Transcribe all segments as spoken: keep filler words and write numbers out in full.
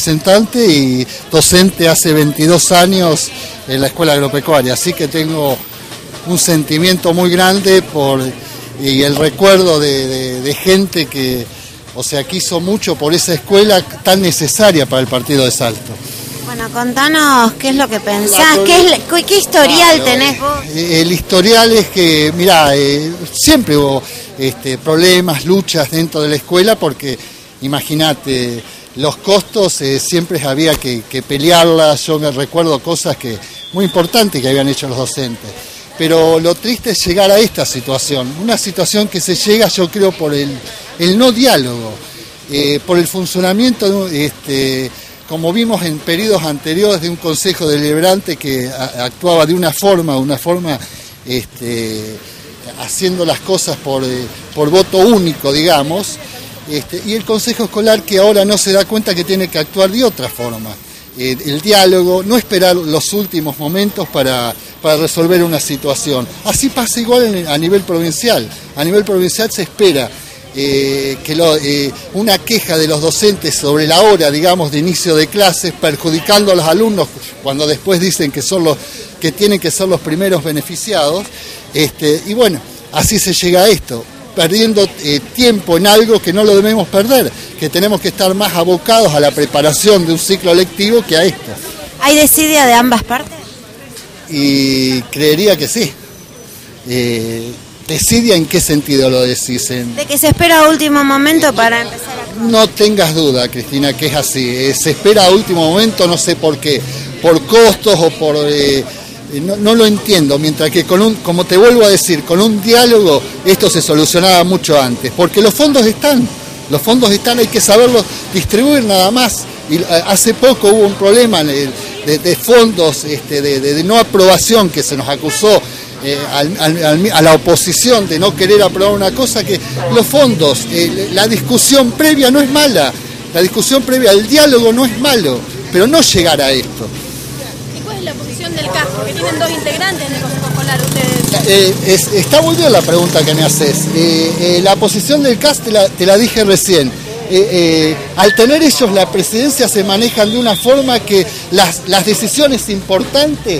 representante y docente hace veintidós años en la Escuela Agropecuaria, así que tengo un sentimiento muy grande por y el recuerdo de, de, de gente que, o sea, que hizo mucho por esa escuela tan necesaria para el partido de Salto. Bueno, contanos qué es lo que pensás, qué, es, qué historial claro, tenés vos. El historial es que, mirá, eh, siempre hubo este, problemas, luchas dentro de la escuela porque, imagínate, los costos eh, siempre había que, que pelearlas. Yo me recuerdo cosas que muy importantes que habían hecho los docentes. Pero lo triste es llegar a esta situación, una situación que se llega, yo creo, por el, el no diálogo, eh, por el funcionamiento, este, como vimos en periodos anteriores, de un consejo deliberante que a, actuaba de una forma, una forma este, haciendo las cosas por, eh, por voto único, digamos, este, y el consejo escolar que ahora no se da cuenta que tiene que actuar de otra forma. Eh, el diálogo, no esperar los últimos momentos para, para resolver una situación. Así pasa igual en, a nivel provincial. A nivel provincial se espera eh, que lo, eh, una queja de los docentes sobre la hora, digamos, de inicio de clases, perjudicando a los alumnos, cuando después dicen que son los que tienen que ser los primeros beneficiados. Este, y bueno, así se llega a esto, perdiendo eh, tiempo en algo que no lo debemos perder, que tenemos que estar más abocados a la preparación de un ciclo lectivo que a esto. ¿Hay desidia de ambas partes? Y creería que sí. Eh, ¿Desidia en qué sentido lo decís? En... De que se espera a último momento para empezar a... No tengas duda, Cristina, que es así. Eh, se espera a último momento, no sé por qué, por costos o por... Eh, No, no lo entiendo, mientras que con un, como te vuelvo a decir, con un diálogo esto se solucionaba mucho antes, porque los fondos están, los fondos están, hay que saberlos distribuir nada más. Y hace poco hubo un problema de, de, de fondos, este, de, de, de no aprobación que se nos acusó eh, al, al, a la oposición de no querer aprobar una cosa, que los fondos, eh, la discusión previa no es mala, la discusión previa, el diálogo no es malo, pero no llegar a esto. La posición del C A S, porque tienen dos integrantes en el Consejo Escolar ustedes. Eh, es, está muy bien la pregunta que me haces. Eh, eh, la posición del C A S te la, te la dije recién. Eh, eh, al tener ellos la presidencia se manejan de una forma que las, las decisiones importantes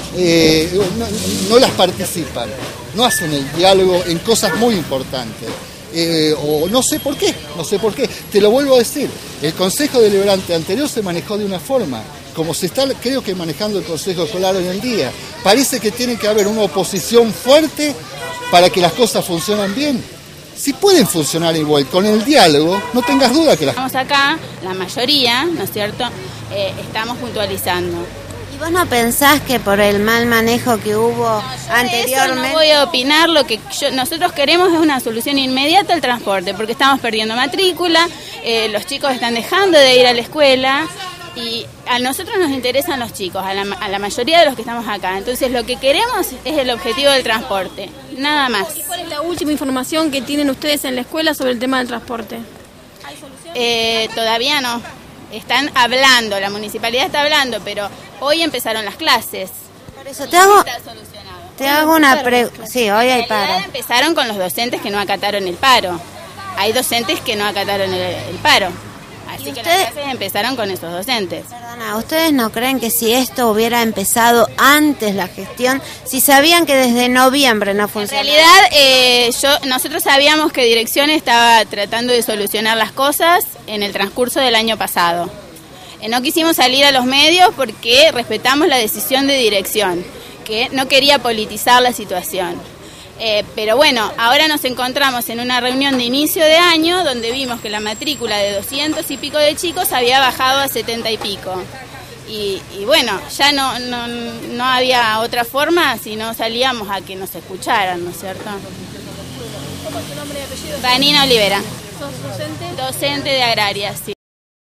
eh, no, no las participan, no hacen el diálogo en cosas muy importantes. Eh, o no sé por qué, no sé por qué. Te lo vuelvo a decir, el Consejo Deliberante anterior se manejó de una forma, como se está, creo que manejando el Consejo Escolar hoy en día. Parece que tiene que haber una oposición fuerte para que las cosas funcionen bien. Si pueden funcionar igual, con el diálogo, no tengas duda que las... Estamos acá, la mayoría, ¿no es cierto?, eh, estamos puntualizando. ¿Y vos no pensás que por el mal manejo que hubo no, anteriormente? No voy a opinar, lo que yo, nosotros queremos es una solución inmediata al transporte, porque estamos perdiendo matrícula, eh, los chicos están dejando de ir a la escuela... Y a nosotros nos interesan los chicos, a la, a la mayoría de los que estamos acá. Entonces lo que queremos es el objetivo del transporte, nada más. ¿Y cuál es la última información que tienen ustedes en la escuela sobre el tema del transporte? ¿Hay solución? Eh, todavía no. Están hablando, la municipalidad está hablando, pero hoy empezaron las clases. Por eso te hago, te hago una pregunta. Sí, hoy hay paro. Empezaron con los docentes que no acataron el paro. Hay docentes que no acataron el, el paro. Así que las clases empezaron con esos docentes. Perdona, ¿ustedes no creen que si esto hubiera empezado antes la gestión, si sabían que desde noviembre no funcionaba? En realidad, eh, yo, nosotros sabíamos que Dirección estaba tratando de solucionar las cosas en el transcurso del año pasado. Eh, no quisimos salir a los medios porque respetamos la decisión de Dirección, que no quería politizar la situación. Eh, pero bueno, ahora nos encontramos en una reunión de inicio de año donde vimos que la matrícula de doscientos y pico de chicos había bajado a setenta y pico. Y, y bueno, ya no, no, no había otra forma si no salíamos a que nos escucharan, ¿no es cierto? ¿Cómo es tu nombre y apellido? Vanina Olivera. ¿Sos docente? Docente de Agraria, sí.